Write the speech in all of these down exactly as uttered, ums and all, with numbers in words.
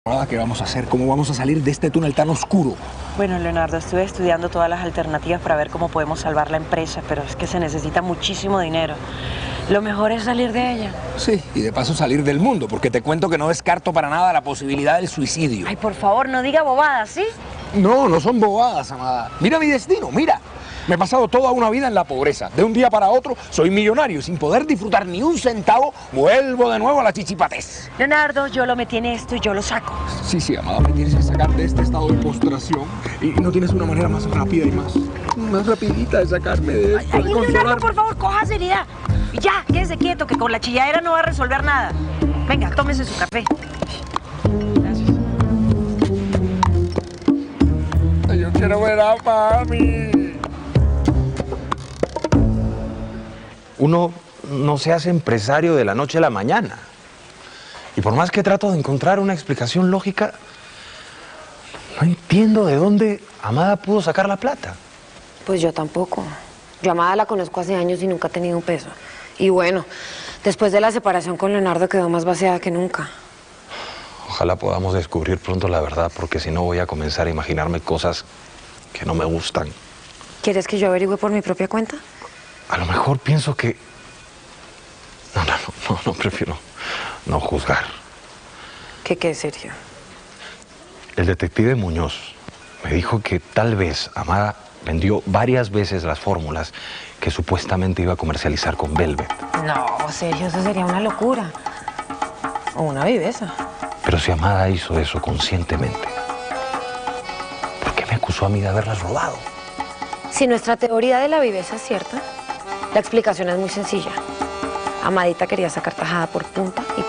¿Qué vamos a hacer? ¿Cómo vamos a salir de este túnel tan oscuro? Bueno, Leonardo, estuve estudiando todas las alternativas para ver cómo podemos salvar la empresa, pero es que se necesita muchísimo dinero. Lo mejor es salir de ella. Sí, y de paso salir del mundo, porque te cuento que no descarto para nada la posibilidad del suicidio. Ay, por favor, no diga bobadas, ¿sí? No, no son bobadas, amada. Mira mi destino, mira. Me he pasado toda una vida en la pobreza. De un día para otro soy millonario y sin poder disfrutar ni un centavo, vuelvo de nuevo a la chichipatez. Leonardo, yo lo metí en esto y yo lo saco. Sí, sí, amada, me tienes que sacar de este estado de postración. Y no tienes una manera más rápida y más, más rapidita de sacarme de esto. Ay, de Leonardo, por favor, coja seriedad. Y ya, quédese quieto, que con la chilladera no va a resolver nada. Venga, tómese su café. Gracias. Yo quiero ver a mami. Uno no se hace empresario de la noche a la mañana. Y por más que trato de encontrar una explicación lógica, no entiendo de dónde Amada pudo sacar la plata. Pues yo tampoco. Yo a Amada la conozco hace años y nunca ha tenido un peso. Y bueno, después de la separación con Leonardo quedó más vaciada que nunca. Ojalá podamos descubrir pronto la verdad, porque si no voy a comenzar a imaginarme cosas que no me gustan. ¿Quieres que yo averigüe por mi propia cuenta? A lo mejor pienso que... No, no, no, no, no, prefiero no juzgar. ¿Qué qué, Sergio? El detective Muñoz me dijo que tal vez Amada vendió varias veces las fórmulas que supuestamente iba a comercializar con Velvet. No, Sergio, eso sería una locura. O una viveza. Pero si Amada hizo eso conscientemente, ¿por qué me acusó a mí de haberlas robado? Si nuestra teoría de la viveza es cierta, la explicación es muy sencilla. Amadita quería sacar tajada por punta y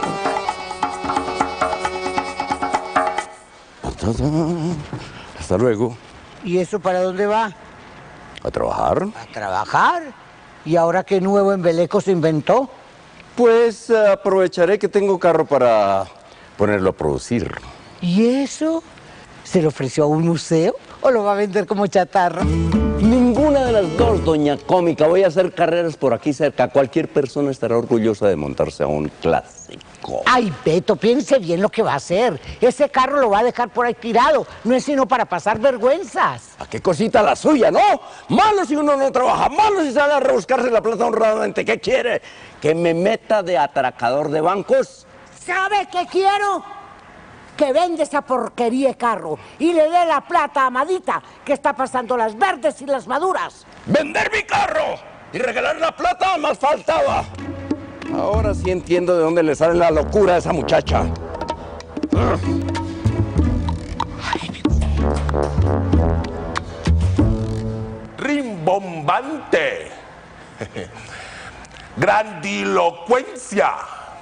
punta. Hasta luego. ¿Y eso para dónde va? ¿A trabajar? ¿A trabajar? ¿Y ahora qué nuevo embeleco se inventó? Pues aprovecharé que tengo carro para ponerlo a producir. ¿Y eso? ¿Se lo ofreció a un museo o lo va a vender como chatarra? Ninguna de las dos, doña Cómica. Voy a hacer carreras por aquí cerca. Cualquier persona estará orgullosa de montarse a un clásico. Ay, Beto, piense bien lo que va a hacer. Ese carro lo va a dejar por ahí tirado. No es sino para pasar vergüenzas. ¿A qué cosita la suya, no? Malo si uno no trabaja, malo si sale a rebuscarse la plata honradamente. ¿Qué quiere? ¿Que me meta de atracador de bancos? ¿Sabe qué quiero? Que vende esa porquería de carro y le dé la plata a Amadita, que está pasando las verdes y las maduras. ¡Vender mi carro! Y regalar la plata, más faltaba. Ahora sí entiendo de dónde le sale la locura a esa muchacha. Rimbombante. Grandilocuencia.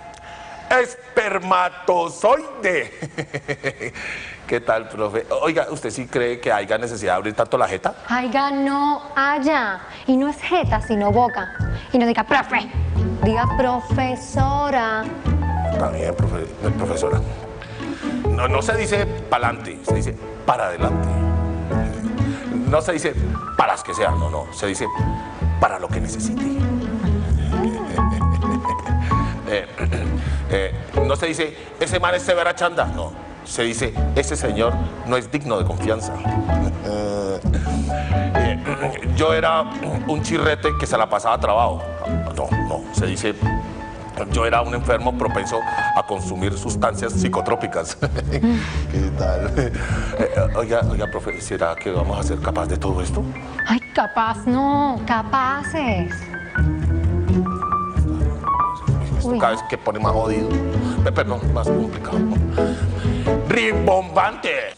Espermatozoide. ¿Qué tal, profe? Oiga, ¿usted sí cree que haya necesidad de abrir tanto la jeta? Aiga, no haya. Y no es jeta, sino boca. Y no diga profe, diga profesora. Está bien, profe, profesora. No, no se dice para adelante, se dice para adelante. No se dice para las que sean, no, no. Se dice para lo que necesite. eh, Eh, no se dice, ese man es severa chanda, no. Se dice, ese señor no es digno de confianza. eh, yo era un chirrete que se la pasaba a trabajo. No, no, se dice, yo era un enfermo propenso a consumir sustancias psicotrópicas. ¿Qué tal? Eh, oiga, oiga, profe, ¿será que vamos a ser capaces de todo esto? Ay, capaz no, capaces. Esto cada vez que pone más jodido. Eh, perdón, más complicado. ¡Rimbombante!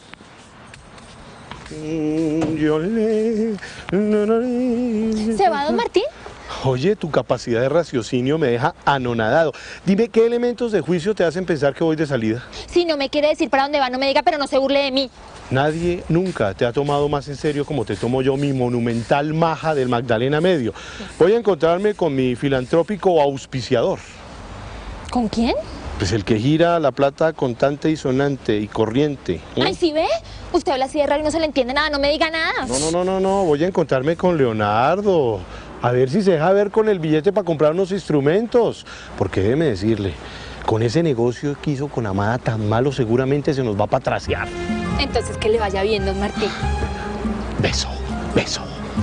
¿Se va, don Martín? Oye, tu capacidad de raciocinio me deja anonadado. Dime, ¿qué elementos de juicio te hacen pensar que voy de salida? Si no me quiere decir para dónde va, no me diga, pero no se burle de mí. Nadie nunca te ha tomado más en serio como te tomo yo mi monumental maja del Magdalena Medio. Voy a encontrarme con mi filantrópico auspiciador. ¿Con quién? Pues el que gira la plata contante y sonante y corriente. ¿eh? Ay, ¿sí ve? Usted habla así de raro y no se le entiende nada, no me diga nada. No, no, no, no, no, voy a encontrarme con Leonardo. A ver si se deja ver con el billete para comprar unos instrumentos. Porque déjeme decirle, Con ese negocio que hizo con Amada tan malo, seguramente se nos va a patraciar. Entonces que le vaya bien, don Martín. Beso, beso.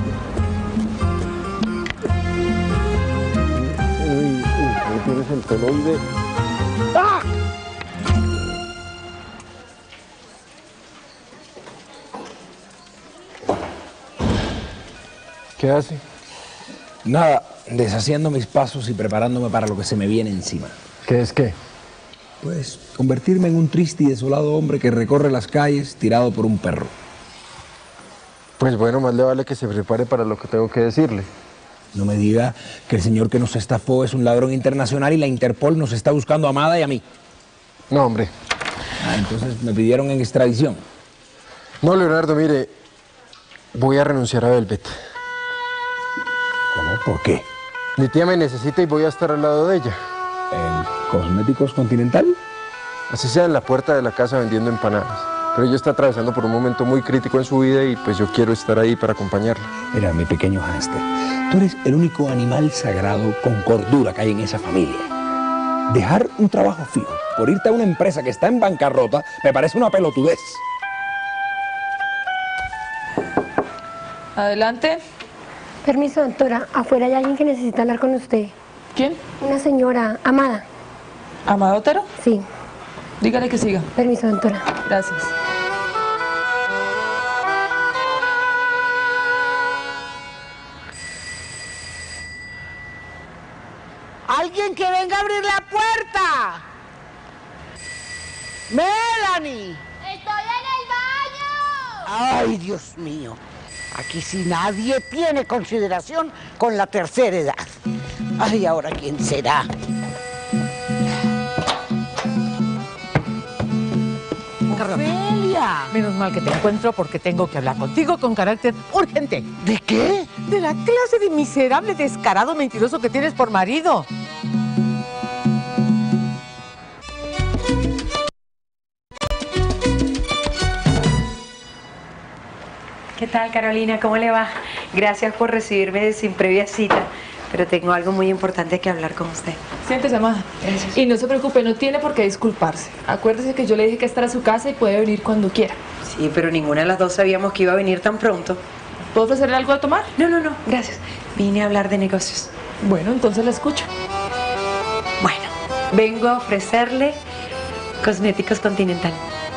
Uy, uy, tienes el peloide. ¡Ah! ¿Qué hace? Nada, deshaciendo mis pasos y preparándome para lo que se me viene encima. ¿Qué es qué? Pues convertirme en un triste y desolado hombre que recorre las calles tirado por un perro. Pues bueno, más le vale que se prepare para lo que tengo que decirle. No me diga que el señor que nos estafó es un ladrón internacional y la Interpol nos está buscando a Amada y a mí. No, hombre. Ah, entonces me pidieron en extradición. No, Leonardo, mire, voy a renunciar a Velvet. ¿Cómo? ¿Por qué? Mi tía me necesita y voy a estar al lado de ella. ¿En Cosméticos Continental? Así sea en la puerta de la casa vendiendo empanadas. Pero ella está atravesando por un momento muy crítico en su vida y pues yo quiero estar ahí para acompañarla. Mira, mi pequeño hámster, tú eres el único animal sagrado con cordura que hay en esa familia. Dejar un trabajo fijo por irte a una empresa que está en bancarrota me parece una pelotudez. Adelante. Permiso, doctora. Afuera hay alguien que necesita hablar con usted. ¿Quién? Una señora, Amada. ¿Amada Otero? Sí. Dígale que siga. Permiso, doctora. Gracias. ¡Alguien que venga a abrir la puerta! ¡Melanie! ¡Estoy en el baño! ¡Ay, Dios mío! Aquí sí nadie tiene consideración con la tercera edad. Ay, ¿ahora quién será? ¡Ofelia! Menos mal que te encuentro porque tengo que hablar contigo con carácter urgente. ¿De qué? De la clase de miserable, descarado, mentiroso que tienes por marido. ¿Qué tal, Carolina? ¿Cómo le va? Gracias por recibirme sin previa cita, pero tengo algo muy importante que hablar con usted. Siéntese, Amada. Gracias. Y no se preocupe, no tiene por qué disculparse. Acuérdese que yo le dije que estará a su casa y puede venir cuando quiera. Sí, pero ninguna de las dos sabíamos que iba a venir tan pronto. ¿Puedo ofrecerle algo a tomar? No, no, no, gracias. Vine a hablar de negocios. Bueno, entonces la escucho. Bueno, vengo a ofrecerle Cosméticos Continental.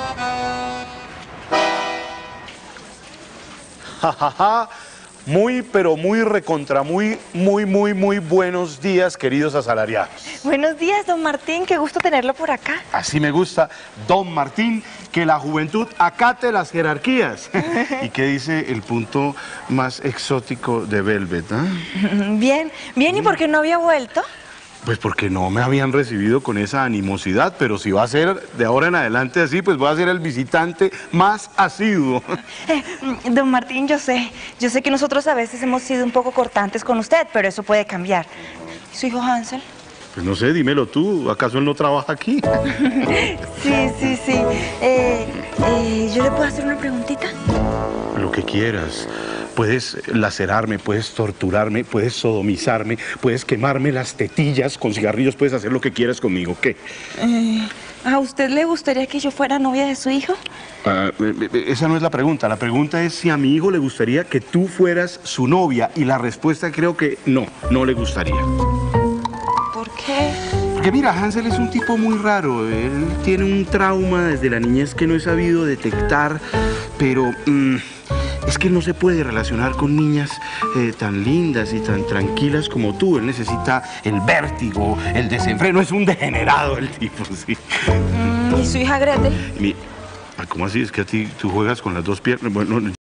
Jajaja, muy, pero muy recontra, muy, muy, muy, muy buenos días, queridos asalariados. Buenos días, don Martín, qué gusto tenerlo por acá. Así me gusta, don Martín, que la juventud acate las jerarquías. ¿Y qué dice el punto más exótico de Velvet? ¿eh? Bien, bien, ¿y por qué no había vuelto? Pues porque no me habían recibido con esa animosidad, pero si va a ser de ahora en adelante así, pues voy a ser el visitante más asiduo. Eh, don Martín, yo sé, yo sé que nosotros a veces hemos sido un poco cortantes con usted, pero eso puede cambiar. ¿Y su hijo Hansel? Pues no sé, dímelo tú, ¿acaso él no trabaja aquí? Sí, sí, sí. Eh, eh, ¿yo le puedo hacer una preguntita? Lo que quieras. Puedes lacerarme, puedes torturarme, puedes sodomizarme, puedes quemarme las tetillas con cigarrillos, puedes hacer lo que quieras conmigo. ¿Qué? Eh, ¿A usted le gustaría que yo fuera novia de su hijo? Ah, esa no es la pregunta. La pregunta es si a mi hijo le gustaría que tú fueras su novia. Y la respuesta creo que no, no le gustaría. ¿Por qué? Porque mira, Hansel es un tipo muy raro. Él tiene un trauma desde la niñez que no he sabido detectar, pero... Mmm, es que él no se puede relacionar con niñas eh, tan lindas y tan tranquilas como tú. Él necesita el vértigo, el desenfreno. Es un degenerado el tipo, sí. Mm, ¿Y su hija Gretel? Mi... ¿Cómo así? Es que a ti tú juegas con las dos piernas. Bueno,